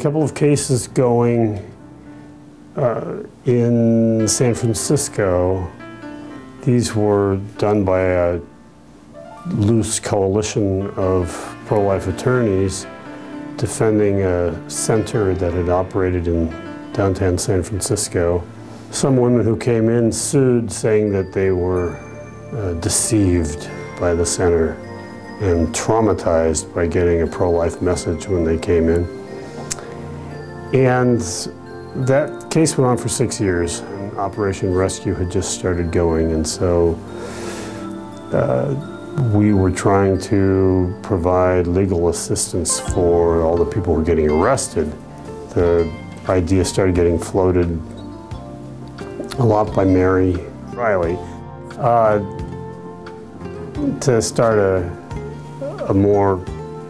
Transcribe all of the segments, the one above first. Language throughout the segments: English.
couple of cases going in San Francisco. These were done by a loose coalition of pro-life attorneys defending a center that had operated in downtown San Francisco. Some women who came in sued, saying that they were deceived by the center and traumatized by getting a pro-life message when they came in. And that case went on for 6 years, and Operation Rescue had just started going, and so we were trying to provide legal assistance for all the people who were getting arrested. The idea started getting floated a lot by Mary Riley to start a more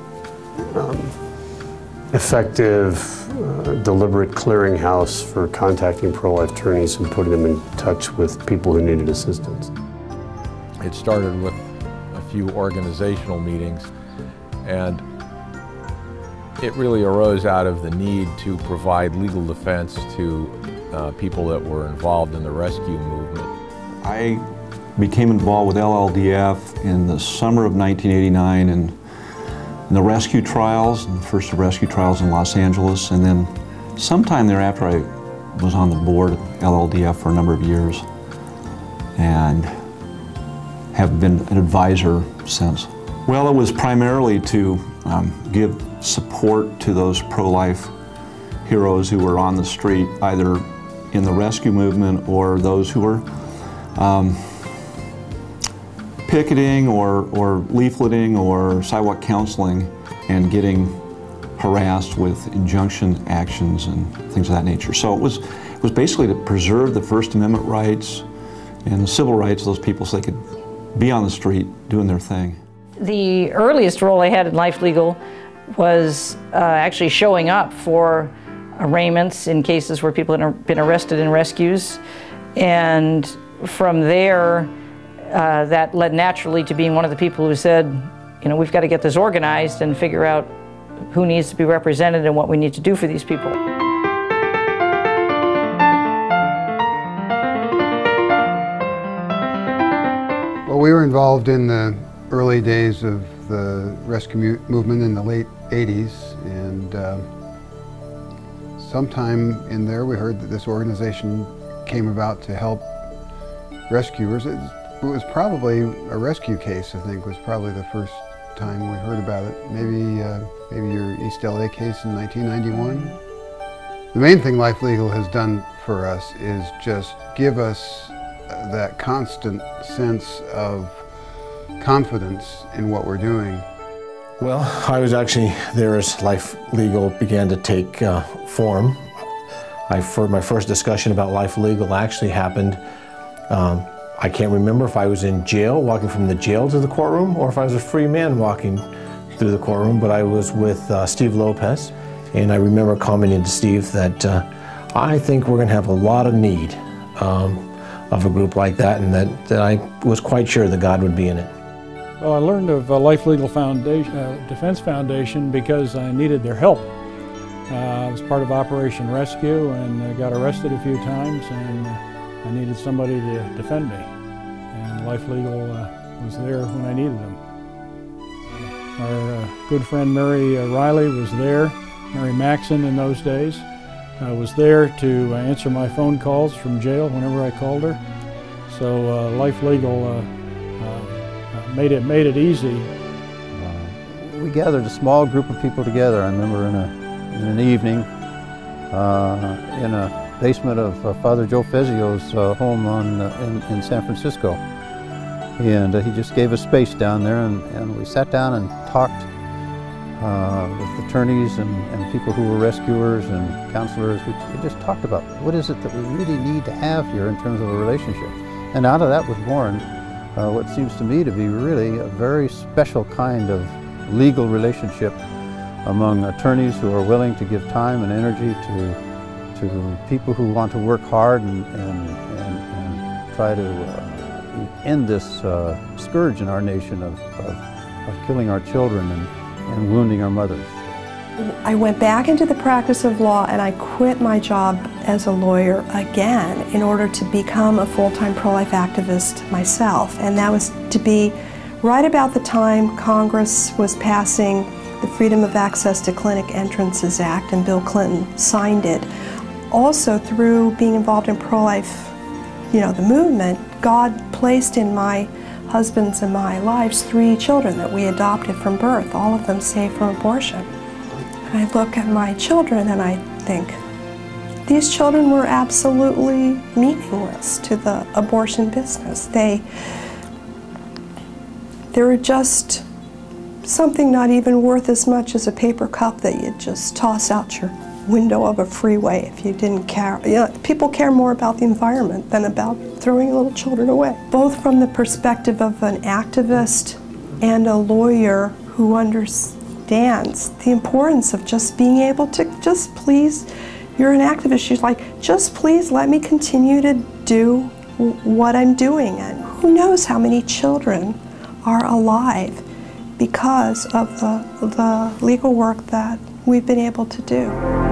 effective, deliberate clearinghouse for contacting pro-life attorneys and putting them in touch with people who needed assistance. It started with a few organizational meetings, and it really arose out of the need to provide legal defense to people that were involved in the rescue movement. I became involved with LLDF in the summer of 1989 in the rescue trials, the first rescue trials in Los Angeles, and then sometime thereafter I was on the board of LLDF for a number of years and have been an advisor since. Well, it was primarily to give support to those pro-life heroes who were on the street, either in the rescue movement or those who were picketing or leafleting or sidewalk counseling and getting harassed with injunction actions and things of that nature. So it was basically to preserve the First Amendment rights and the civil rights of those people so they could be on the street doing their thing. The earliest role I had in Life Legal was actually showing up for arraignments in cases where people had been arrested in rescues, and from there that led naturally to being one of the people who said, you know, we've got to get this organized and figure out who needs to be represented and what we need to do for these people. Well, we were involved in the early days of the rescue movement in the late 80s, and sometime in there we heard that this organization came about to help rescuers. It was probably a rescue case, I think, was probably the first time we heard about it. Maybe your East LA case in 1991. The main thing Life Legal has done for us is just give us that constant sense of confidence in what we're doing. Well, I was actually there as Life Legal began to take form. My first discussion about Life Legal actually happened, I can't remember if I was in jail, walking from the jail to the courtroom, or if I was a free man walking through the courtroom, but I was with Steve Lopez, and I remember commenting to Steve that I think we're going to have a lot of need of a group like that, and that I was quite sure that God would be in it. Well, I learned of Life Legal Defense Foundation because I needed their help. I was part of Operation Rescue and got arrested a few times, and I needed somebody to defend me. And Life Legal was there when I needed them. Our good friend Mary Riley was there, Mary Maxon in those days, was there to answer my phone calls from jail whenever I called her. So Life Legal made it easy. We gathered a small group of people together. I remember in an evening in a basement of Father Joe Fezio's home in San Francisco. And he just gave us space down there, and we sat down and talked with attorneys and people who were rescuers and counselors. We just talked about what is it that we really need to have here in terms of a relationship. And out of that was born what seems to me to be really a very special kind of legal relationship among attorneys who are willing to give time and energy to people who want to work hard and try to end this scourge in our nation of killing our children and wounding our mothers. I went back into the practice of law and I quit my job as a lawyer again in order to become a full-time pro-life activist myself. And that was to be right about the time Congress was passing the Freedom of Access to Clinic Entrances Act, and Bill Clinton signed it. Also, through being involved in pro-life, the movement, God placed in my husband's and my lives 3 children that we adopted from birth, all of them saved from abortion. And I look at my children and I think, these children were absolutely meaningless to the abortion business. They were just something not even worth as much as a paper cup that you just toss out your window of a freeway if you didn't care. People care more about the environment than about throwing little children away. Both from the perspective of an activist and a lawyer who understands the importance of just being able to just please, you're an activist, she's like, just please let me continue to do what I'm doing. And who knows how many children are alive because of the legal work that we've been able to do.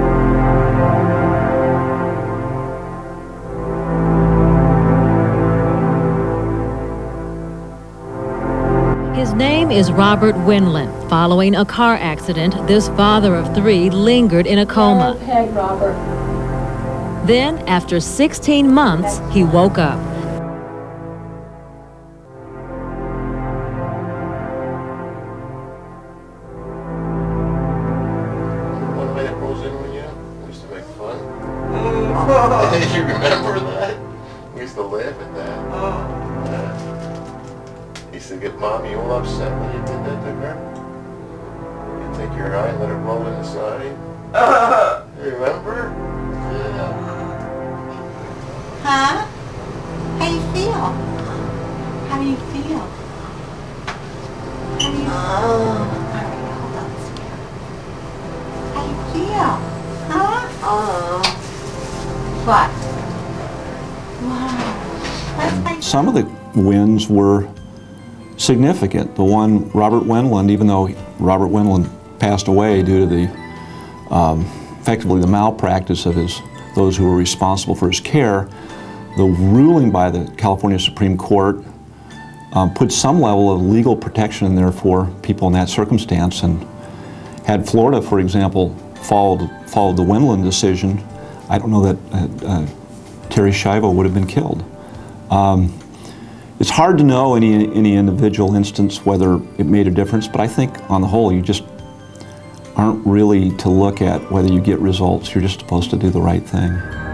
His name is Robert Wendland. Following a car accident, this father of 3 lingered in a coma. Peg, Robert. Then, after 16 months, he woke up. You remember that? We used to laugh at that. Used to get Mommy all upset when you did that to her. You take your eye and let it roll in the side. Remember? Yeah. Huh? How do you feel? How do you feel? How do you feel? Alright, hold on. How do you feel? Huh? What? Wow. Some of the wins were significant. The one, Robert Wendland, even though Robert Wendland passed away due to the, effectively the malpractice of those who were responsible for his care, the ruling by the California Supreme Court put some level of legal protection in there for people in that circumstance. And had Florida, for example, followed the Wendland decision, I don't know that Terri Schiavo would have been killed. It's hard to know any individual instance whether it made a difference, but I think on the whole you just aren't really to look at whether you get results. You're just supposed to do the right thing.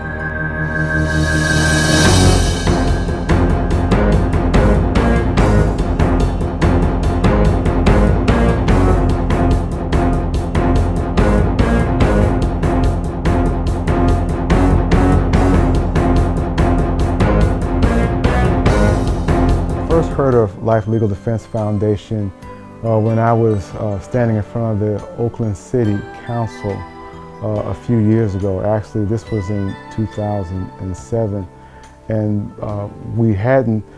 First heard of Life Legal Defense Foundation when I was standing in front of the Oakland City Council a few years ago. Actually, this was in 2007, and we hadn't